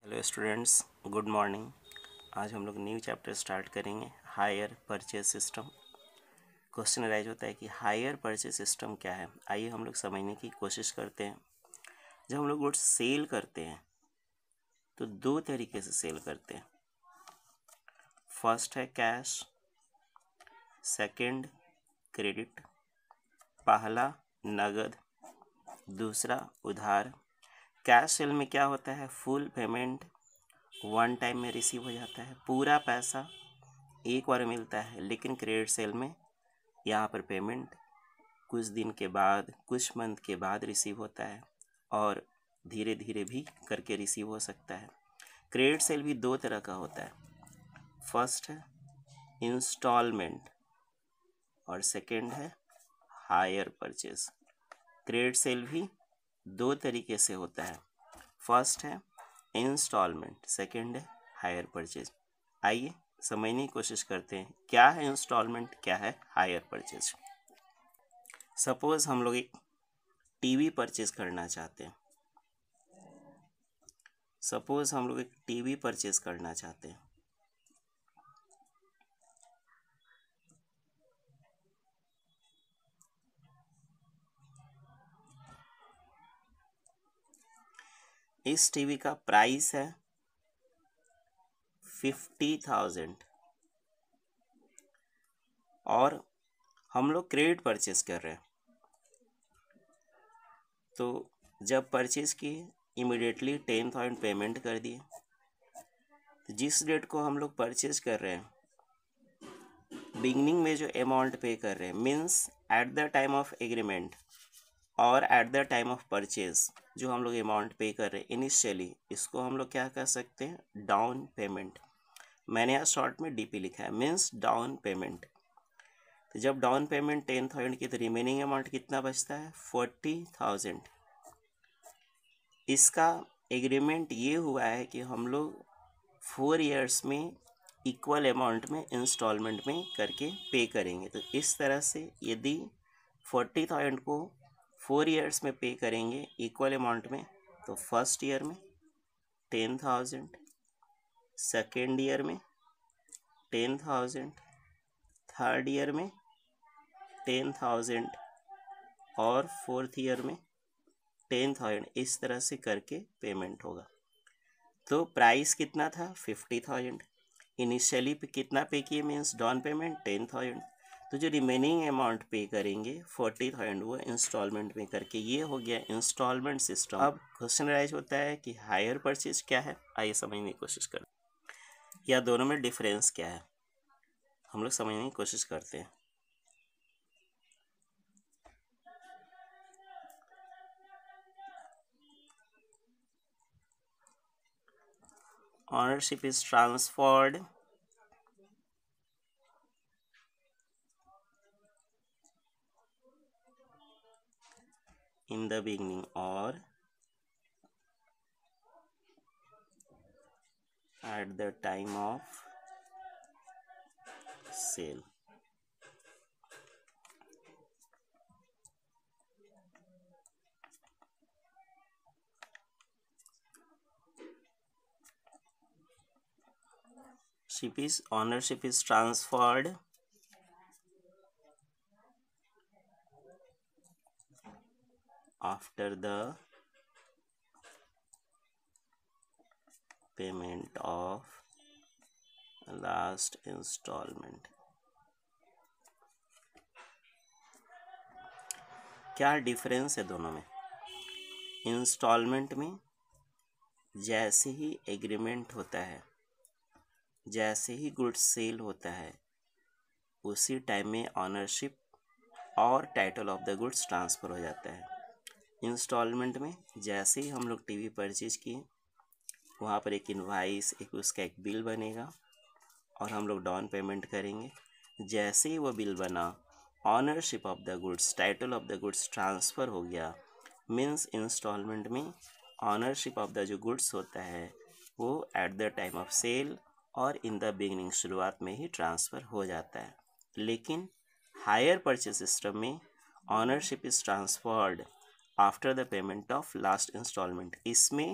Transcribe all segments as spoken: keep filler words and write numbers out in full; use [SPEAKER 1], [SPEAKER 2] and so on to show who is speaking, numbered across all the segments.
[SPEAKER 1] Hello students, good morning. आज हम लोग न्यू चैप्टर स्टार्ट करेंगे, hire purchase system. Question rise होता है कि हायर परचेज सिस्टम क्या है। आइए हम लोग समझने की कोशिश करते हैं। जब हम लोग गुड्स सेल करते हैं तो दो तरीके से सेल करते हैं। फर्स्ट है कैश, सेकंड क्रेडिट। पहला नगद, दूसरा उधार। कैश सेल में क्या होता है, फुल पेमेंट वन टाइम में रिसीव हो जाता है, पूरा पैसा एक बार मिलता है। लेकिन क्रेडिट सेल में यहाँ पर पेमेंट कुछ दिन के बाद, कुछ मंथ के बाद रिसीव होता है और धीरे धीरे भी करके रिसीव हो सकता है। क्रेडिट सेल भी दो तरह का होता है। फर्स्ट है इंस्टॉलमेंट और सेकंड है हायर परचेज। क्रेडिट सेल भी दो तरीके से होता है। फर्स्ट है इंस्टॉलमेंट, सेकंड है हायर परचेज। आइए समझने की कोशिश करते हैं क्या है इंस्टॉलमेंट, क्या है हायर परचेज। सपोज हम लोग एक टीवी परचेज करना चाहते हैं सपोज हम लोग एक टीवी परचेज करना चाहते हैं इस टीवी का प्राइस है फिफ्टी थाउजेंड और हम लोग क्रेडिट परचेज कर रहे हैं। तो जब परचेज किए इमिडिएटली टेन थाउजेंड पेमेंट कर दिए। तो जिस डेट को हम लोग परचेज कर रहे हैं, बिगनिंग में जो अमाउंट पे कर रहे हैं means at the time of agreement और at the time of purchase जो हम लोग अमाउंट पे कर रहे हैं इनिशियली, इसको हम लोग क्या कह सकते हैं, डाउन पेमेंट। मैंने यहाँ शॉर्ट में डीपी लिखा है, मीन्स डाउन पेमेंट। तो जब डाउन पेमेंट टेन थाउजेंड की तो रिमेनिंग अमाउंट कितना बचता है, फोर्टी थाउजेंड। इसका एग्रीमेंट ये हुआ है कि हम लोग फोर इयर्स में इक्वल अमाउंट में इंस्टॉलमेंट में करके पे करेंगे। तो इस तरह से यदि फोर्टी थाउजेंड को फोर इयर्स में पे करेंगे इक्वल अमाउंट में, तो फर्स्ट ईयर में टेन थाउजेंड, सेकेंड ईयर में टेन थाउजेंड, थर्ड ईयर में टेन थाउजेंड और फोर्थ ईयर में टेन थाउजेंड। इस तरह से करके पेमेंट होगा। तो प्राइस कितना था, फिफ्टी थाउजेंड। इनिशियली पे कितना पे किए, means down payment ten thousand. तो जो रिमेनिंग अमाउंट पे करेंगे फोर्टी थाउजेंड, वो इंस्टॉलमेंट में करके, ये हो गया इंस्टॉलमेंट सिस्टम। अब क्वेश्चन राइज होता है कि हायर परचेज क्या है। आइए समझने की कोशिश करते हैं, या दोनों में डिफरेंस क्या है, हम लोग समझने की कोशिश करते हैं। Ownership is transferred in the beginning or at the time of sale. Ship is ownership is transferred after the payment of last installment. क्या डिफरेंस है दोनों में। इंस्टॉलमेंट में जैसे ही एग्रीमेंट होता है, जैसे ही गुड्स सेल होता है, उसी टाइम में ऑनरशिप और title of the goods transfer हो जाता है। इंस्टॉलमेंट में जैसे ही हम लोग टीवी परचेज किए, वहाँ पर एक इनवाइस, एक उसका एक बिल बनेगा और हम लोग डाउन पेमेंट करेंगे। जैसे ही वो बिल बना, ownership of the goods, title of the goods transfer हो गया। मीन्स इंस्टॉलमेंट में ऑनरशिप ऑफ द जो गुड्स होता है वो at the time of sale और इन द बिगनिंग, शुरुआत में ही ट्रांसफ़र हो जाता है। लेकिन हायर परचेज सिस्टम में ownership is transferred after the payment of last instalment. इसमें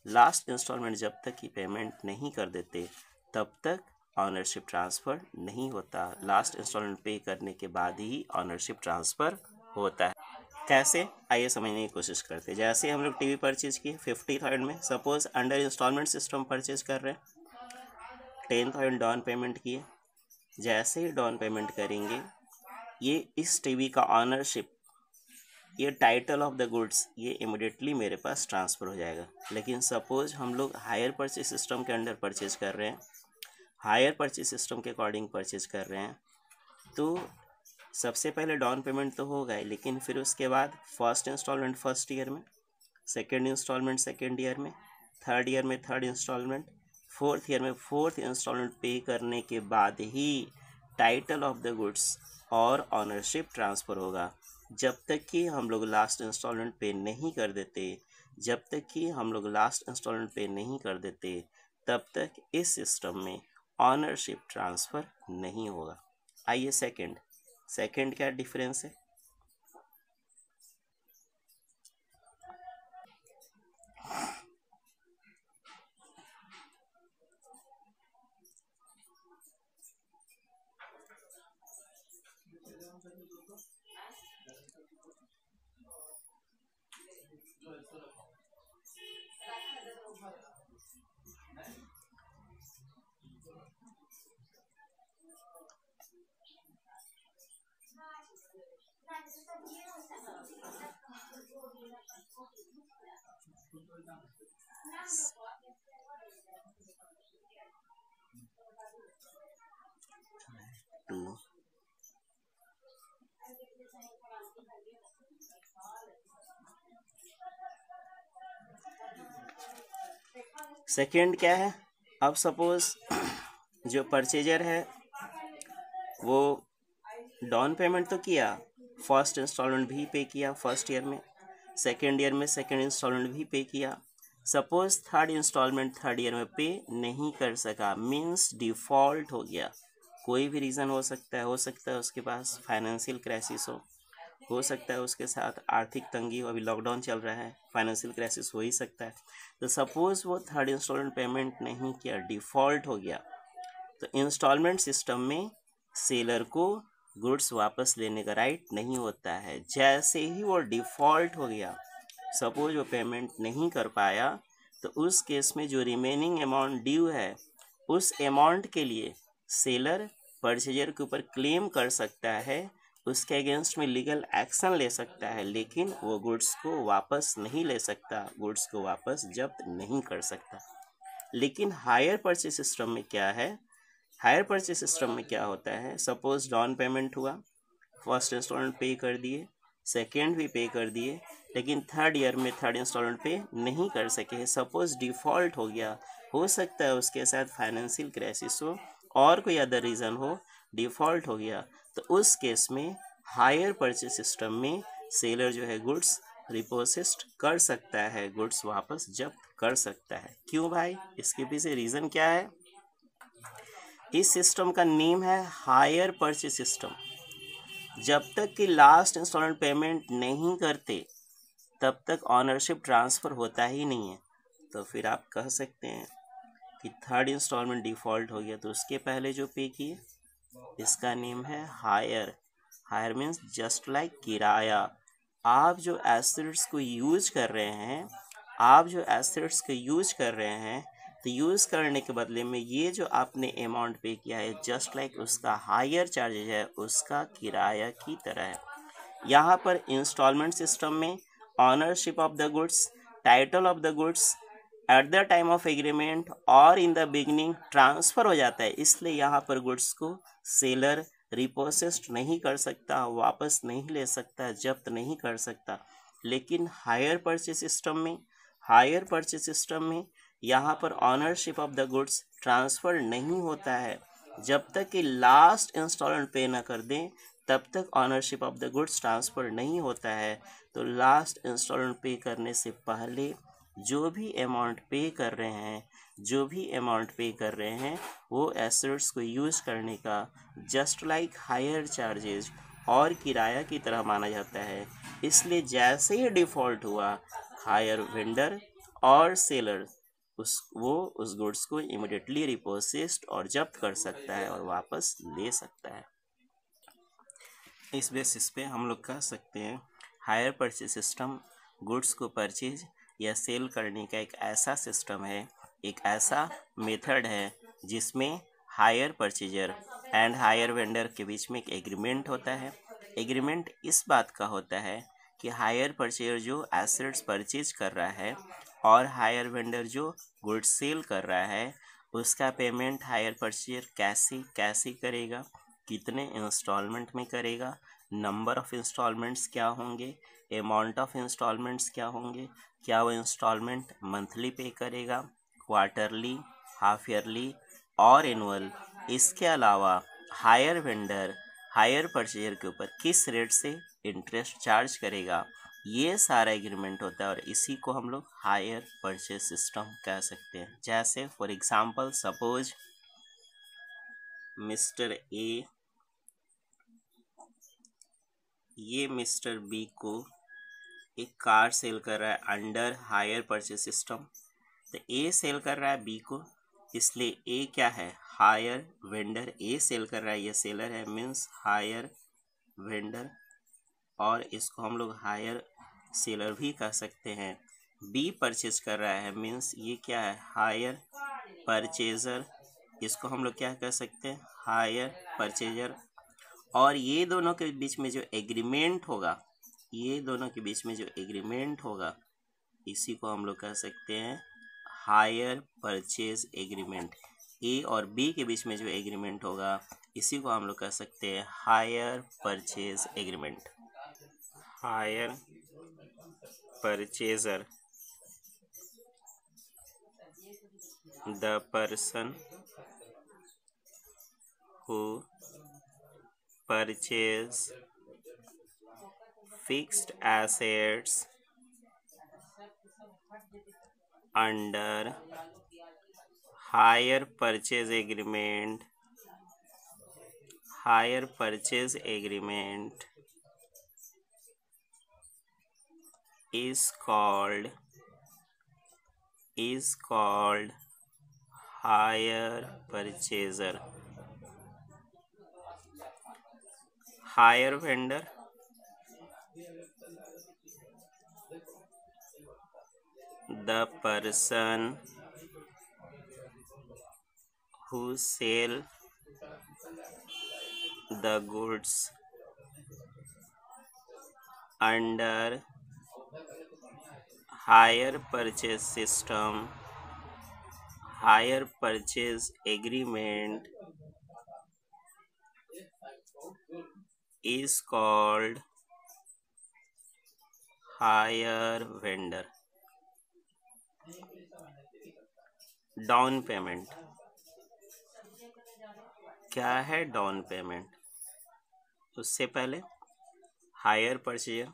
[SPEAKER 1] लास्ट इंस्टॉलमेंट जब तक की पेमेंट नहीं कर देते तब तक ऑनरशिप ट्रांसफ़र नहीं होता। लास्ट इंस्टॉलमेंट पे करने के बाद ही ऑनरशिप ट्रांसफ़र होता है। कैसे, आइए समझने की कोशिश करते हैं। जैसे हम लोग टीवी परचेज किए फिफ्टी थाउजेंड में, suppose under instalment system purchase कर रहे हैं, टेन थाउजेंड डाउन पेमेंट किए। जैसे ही डाउन पेमेंट करेंगे, ये इस टीवी का ऑनरशिप, ये टाइटल ऑफ द गुड्स, ये इमिडिएटली मेरे पास ट्रांसफ़र हो जाएगा। लेकिन सपोज हम लोग हायर परचेज सिस्टम के अंडर परचेज कर रहे हैं, हायर परचेज सिस्टम के अकॉर्डिंग परचेज कर रहे हैं, तो सबसे पहले डाउन पेमेंट तो होगा ही, लेकिन फिर उसके बाद फर्स्ट इंस्टॉलमेंट फर्स्ट ईयर में, सेकेंड इंस्टॉलमेंट सेकेंड ईयर में, थर्ड ईयर में थर्ड इंस्टॉलमेंट, फोर्थ ईयर में फोर्थ इंस्टॉलमेंट पे करने के बाद ही टाइटल ऑफ द गुड्स और ऑनरशिप ट्रांसफ़र होगा। जब तक कि हम लोग लास्ट इंस्टॉलमेंट पे नहीं कर देते जब तक कि हम लोग लास्ट इंस्टॉलमेंट पे नहीं कर देते तब तक इस सिस्टम में ऑनरशिप ट्रांसफ़र नहीं होगा। आइए सेकंड सेकंड क्या डिफरेंस है। टू सेकेंड क्या है। अब सपोज जो परचेजर है वो डाउन पेमेंट तो किया, फर्स्ट इंस्टॉलमेंट भी पे किया फर्स्ट ईयर में, सेकेंड ईयर में सेकेंड इंस्टॉलमेंट भी पे किया। Suppose third instalment third year में पे नहीं कर सका, मीन्स डिफ़ॉल्ट हो गया। कोई भी रीज़न हो सकता है हो सकता है उसके पास फाइनेंशियल क्राइसिस हो हो सकता है उसके साथ आर्थिक तंगी हो, अभी लॉकडाउन चल रहा है, फाइनेंशियल क्राइसिस हो ही सकता है। तो सपोज़ वो थर्ड इंस्टॉलमेंट पेमेंट नहीं किया, डिफ़ॉल्ट हो गया, तो इंस्टॉलमेंट सिस्टम में सेलर को गुड्स वापस लेने का राइट नहीं होता है। जैसे ही वो डिफ़ॉल्ट हो गया, सपोज वो पेमेंट नहीं कर पाया, तो उस केस में जो रिमेनिंग अमाउंट ड्यू है उस अमाउंट के लिए सेलर परचेजर के ऊपर क्लेम कर सकता है, उसके अगेंस्ट में लीगल एक्शन ले सकता है, लेकिन वो गुड्स को वापस नहीं ले सकता, गुड्स को वापस जब्त नहीं कर सकता। लेकिन हायर परचेज सिस्टम में क्या है, हायर परचेज सिस्टम में क्या होता है, सपोज डाउन पेमेंट हुआ, फर्स्ट इंस्टॉलमेंट पे कर दिए, सेकेंड भी पे कर दिए, लेकिन थर्ड ईयर में थर्ड इंस्टॉलमेंट पे नहीं कर सके, सपोज डिफ़ॉल्ट हो गया, हो सकता है उसके साथ फाइनेंशियल क्राइसिस हो और कोई अदर रीज़न हो, डिफ़ॉल्ट हो गया, तो उस केस में हायर परचेज सिस्टम में सेलर जो है गुड्स रिपोसिस्ट कर सकता है, गुड्स वापस जब्त कर सकता है। क्यों भाई, इसके पीछे रीज़न क्या है। इस सिस्टम का नेम है हायर परचेज सिस्टम। जब तक कि लास्ट इंस्टॉलमेंट पेमेंट नहीं करते तब तक ऑनरशिप ट्रांसफ़र होता ही नहीं है। तो फिर आप कह सकते हैं कि थर्ड इंस्टॉलमेंट डिफ़ॉल्ट हो गया, तो उसके पहले जो पे किए इसका नेम है hire. Hire means just like किराया। आप जो एसेट्स को यूज कर रहे हैं आप जो एसेट्स को यूज कर रहे हैं तो यूज़ करने के बदले में ये जो आपने अमाउंट पे किया है जस्ट लाइक उसका हायर चार्जेज है, उसका किराया की तरह है। यहाँ पर इंस्टॉलमेंट सिस्टम में ownership of the goods, title of the goods at the time of agreement और इन द बिगनिंग ट्रांसफ़र हो जाता है, इसलिए यहाँ पर गुड्स को सेलर रिपोसेस्ड नहीं कर सकता, वापस नहीं ले सकता, जब्त नहीं कर सकता। लेकिन हायर परचेज सिस्टम में हायर परचेज सिस्टम में यहाँ पर ownership of the goods transfer नहीं होता है। जब तक कि लास्ट इंस्टॉलमेंट पे ना कर दें तब तक ownership of the goods transfer नहीं होता है। तो लास्ट इंस्टॉलमेंट पे करने से पहले जो भी अमाउंट पे कर रहे हैं जो भी अमाउंट पे कर रहे हैं वो एसेट्स को यूज़ करने का जस्ट लाइक हायर चार्जेज और किराया की तरह माना जाता है। इसलिए जैसे ही डिफ़ॉल्ट हुआ, हायर वेंडर और सेलर उस वो उस गुड्स को इमिडिएटली रिपोसेस्ड और जब्त कर सकता है और वापस ले सकता है। इस बेसिस पे हम लोग कह सकते हैं हायर परचेज सिस्टम गुड्स को परचेज या सेल करने का एक ऐसा सिस्टम है, एक ऐसा मेथड है जिसमें hire purchaser and hire vendor के बीच में एक एग्रीमेंट होता है। एग्रीमेंट इस बात का होता है कि हायर परचेजर जो एसेट्स परचेज कर रहा है और हायर वेंडर जो गुड्स सेल कर रहा है उसका पेमेंट हायर परचेजर कैसे कैसे करेगा, कितने इंस्टॉलमेंट में करेगा, नंबर ऑफ इंस्टॉलमेंट्स क्या होंगे, अमाउंट ऑफ इंस्टॉलमेंट्स क्या होंगे, क्या वो इंस्टॉलमेंट मंथली पे करेगा, क्वार्टरली, हाफ ईयरली और एनुअल। इसके अलावा हायर वेंडर हायर परचेजर के ऊपर किस रेट से इंटरेस्ट चार्ज करेगा, ये सारा एग्रीमेंट होता है और इसी को हम लोग हायर परचेज सिस्टम कह सकते हैं। जैसे for example suppose mister A ये मिस्टर बी को एक कार सेल कर रहा है अंडर हायर परचेज सिस्टम। तो ए सेल कर रहा है बी को, इसलिए ए क्या है, हायर वेंडर। ए सेल कर रहा है, ये सेलर है, मीन्स हायर वेंडर, और इसको हम लोग हायर सेलर भी कह सकते हैं। बी परचेज कर रहा है, मीन्स ये क्या है, हायर परचेजर, इसको हम लोग क्या कह सकते हैं, हायर परचेजर। और ये दोनों के बीच में जो एग्रीमेंट होगा, ये दोनों के बीच में जो एग्रीमेंट होगा इसी को हम लोग कह सकते हैं हायर परचेज एग्रीमेंट। ए और बी के बीच में जो एग्रीमेंट होगा इसी को हम लोग कह सकते हैं hire purchase agreement. Hire purchaser the person who purchase fixed assets under hire purchase agreement hire purchase agreement is called is called hire purchaser. Hire vendor the person who sell the goods under hire purchase system hire purchase agreement is called hire vendor. Down payment क्या है, down payment, उससे पहले higher purchaser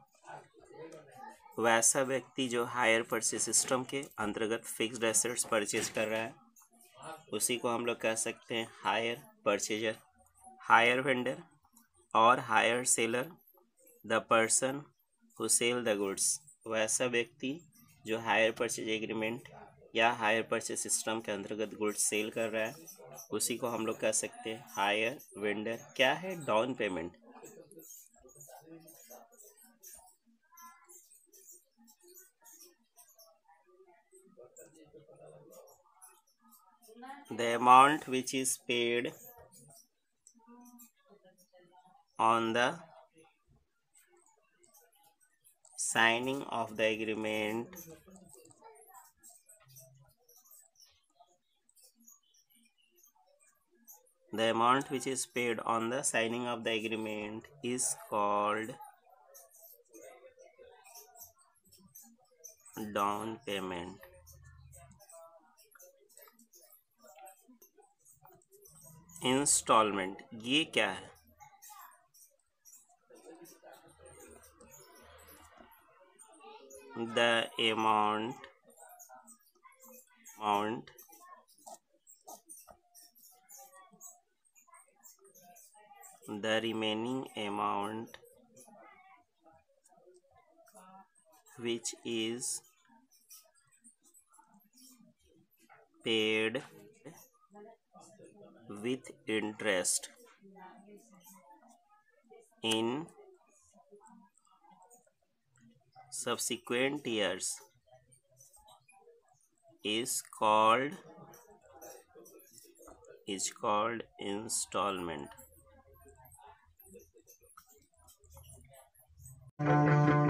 [SPEAKER 1] वैसा व्यक्ति जो hire purchase system के अंतर्गत fixed assets purchase कर रहा है उसी को हम लोग कह सकते हैं हायर परचेजर। हायर वेंडर और hire seller the person who sell the goods वैसा व्यक्ति जो हायर परचेज एग्रीमेंट या हायर परचेज सिस्टम के अंतर्गत गुड्स सेल कर रहा है उसी को हम लोग कह सकते हैं हायर वेंडर। क्या है, down payment. The amount which is paid on the signing of the agreement the amount which is paid on the signing of the agreement is called down payment. Instalment ये क्या है, the amount amount the remaining amount which is paid with interest in subsequent years is called is called installment.